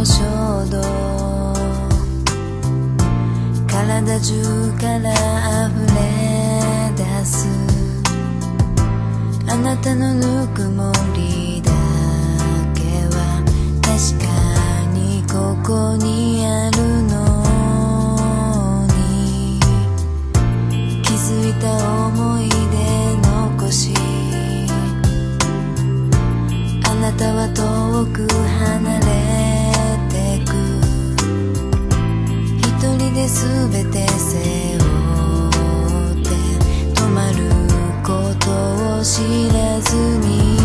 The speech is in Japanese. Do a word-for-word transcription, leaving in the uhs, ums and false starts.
衝動、体中から溢れ出すあなたのぬくもりだけは確かにここにあるのに、気づいた思い出残し、あなたは遠く離れてく、一人で全て背負って止まることを知らずに